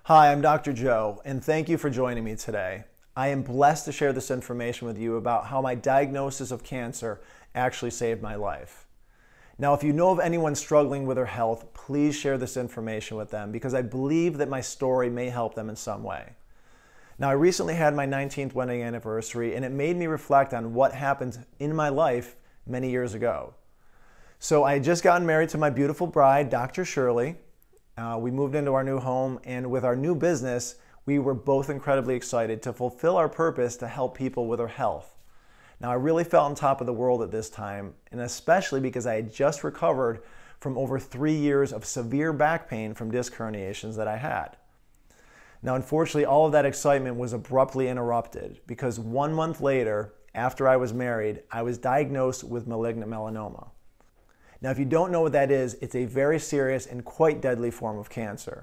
Hi, I'm Dr. Joe, and thank you for joining me today. I am blessed to share this information with you about how my diagnosis of cancer actually saved my life. Now, if you know of anyone struggling with their health, please share this information with them because I believe that my story may help them in some way. Now, I recently had my 19th wedding anniversary, and it made me reflect on what happened in my life many years ago. So I had just gotten married to my beautiful bride, Dr. Shirley. We moved into our new home, and with our new business, we were both incredibly excited to fulfill our purpose to help people with their health. Now, I really felt on top of the world at this time, and especially because I had just recovered from over 3 years of severe back pain from disc herniations that I had. Now, unfortunately, all of that excitement was abruptly interrupted because 1 month later, after I was married, I was diagnosed with malignant melanoma. Now, if you don't know what that is, it's a very serious and quite deadly form of cancer.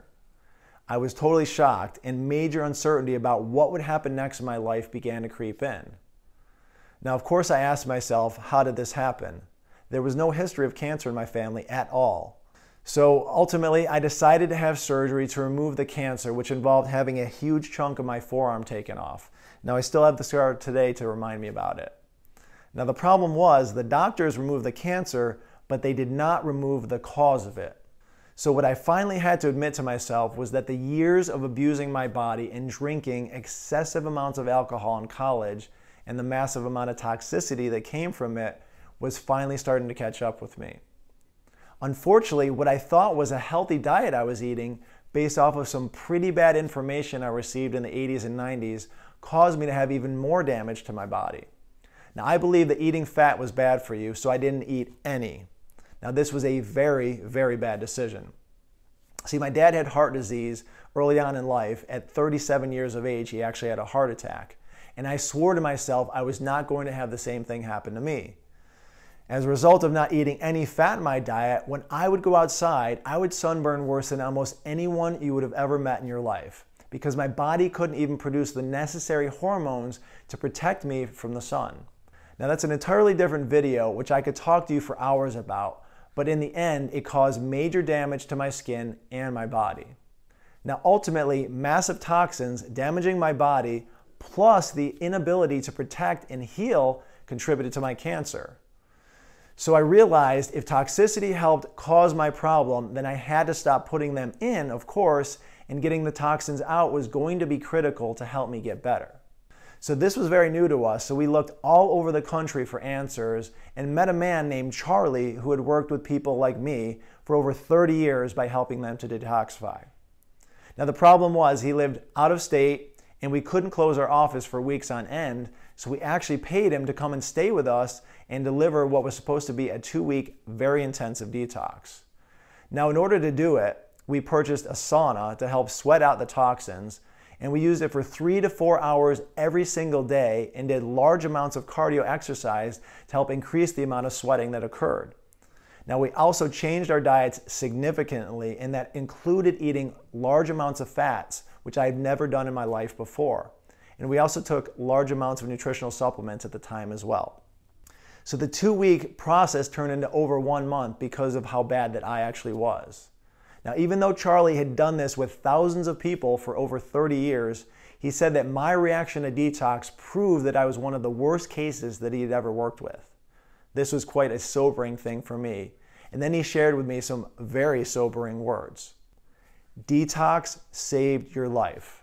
I was totally shocked, and major uncertainty about what would happen next in my life began to creep in. Now, of course, I asked myself, how did this happen? There was no history of cancer in my family at all. So ultimately, I decided to have surgery to remove the cancer, which involved having a huge chunk of my forearm taken off. Now, I still have the scar today to remind me about it. Now, the problem was the doctors removed the cancer, but they did not remove the cause of it. So what I finally had to admit to myself was that the years of abusing my body and drinking excessive amounts of alcohol in college and the massive amount of toxicity that came from it was finally starting to catch up with me. Unfortunately, what I thought was a healthy diet I was eating based off of some pretty bad information I received in the 80s and 90s caused me to have even more damage to my body. Now, I believe that eating fat was bad for you, so I didn't eat any. Now, this was a very, very bad decision. See, my dad had heart disease early on in life. At 37 years of age, he actually had a heart attack. And I swore to myself I was not going to have the same thing happen to me. As a result of not eating any fat in my diet, when I would go outside, I would sunburn worse than almost anyone you would have ever met in your life because my body couldn't even produce the necessary hormones to protect me from the sun. Now, that's an entirely different video, which I could talk to you for hours about, but in the end, it caused major damage to my skin and my body. Now, ultimately, massive toxins damaging my body, plus the inability to protect and heal, contributed to my cancer. So I realized if toxicity helped cause my problem, then I had to stop putting them in, of course, and getting the toxins out was going to be critical to help me get better. So this was very new to us, so we looked all over the country for answers and met a man named Charlie who had worked with people like me for over 30 years by helping them to detoxify. Now, the problem was he lived out of state and we couldn't close our office for weeks on end, so we actually paid him to come and stay with us and deliver what was supposed to be a 2-week, very intensive detox. Now, in order to do it, we purchased a sauna to help sweat out the toxins, and we used it for 3 to 4 hours every single day and did large amounts of cardio exercise to help increase the amount of sweating that occurred. Now, we also changed our diets significantly, and that included eating large amounts of fats, which I had never done in my life before. And we also took large amounts of nutritional supplements at the time as well. So the 2-week process turned into over 1 month because of how bad that I actually was. Now, even though Charlie had done this with thousands of people for over 30 years, he said that my reaction to detox proved that I was one of the worst cases that he had ever worked with. This was quite a sobering thing for me. And then he shared with me some very sobering words. Detox saved your life.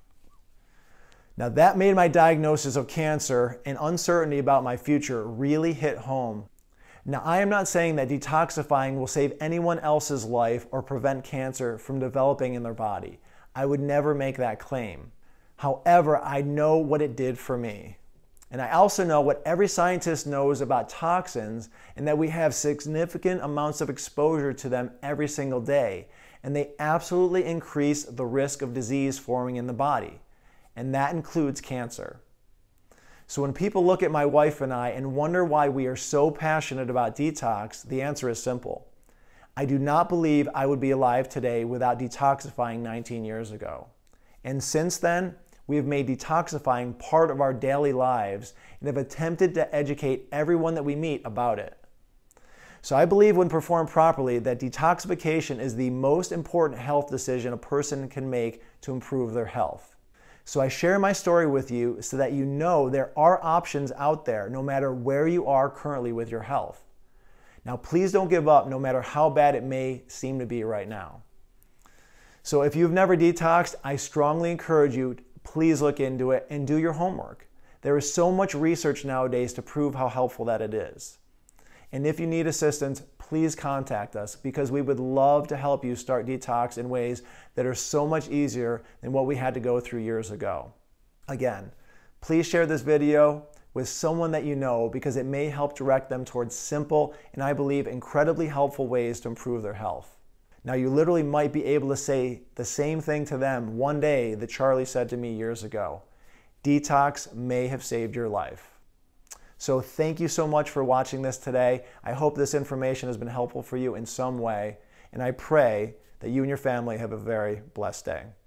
Now, that made my diagnosis of cancer and uncertainty about my future really hit home. Now, I am not saying that detoxifying will save anyone else's life or prevent cancer from developing in their body. I would never make that claim. However, I know what it did for me. And I also know what every scientist knows about toxins and that we have significant amounts of exposure to them every single day. And they absolutely increase the risk of disease forming in the body. And that includes cancer. So when people look at my wife and I and wonder why we are so passionate about detox, the answer is simple. I do not believe I would be alive today without detoxifying 19 years ago. And since then, we have made detoxifying part of our daily lives and have attempted to educate everyone that we meet about it. So I believe when performed properly that detoxification is the most important health decision a person can make to improve their health. So I share my story with you so that you know there are options out there no matter where you are currently with your health. Now please don't give up no matter how bad it may seem to be right now. So if you've never detoxed, I strongly encourage you, please look into it and do your homework. There is so much research nowadays to prove how helpful that it is. And if you need assistance, please contact us because we would love to help you start detox in ways that are so much easier than what we had to go through years ago. Again, please share this video with someone that you know because it may help direct them towards simple and I believe incredibly helpful ways to improve their health. Now you literally might be able to say the same thing to them one day that Charlie said to me years ago. Detox may have saved your life. So thank you so much for watching this today. I hope this information has been helpful for you in some way, and I pray that you and your family have a very blessed day.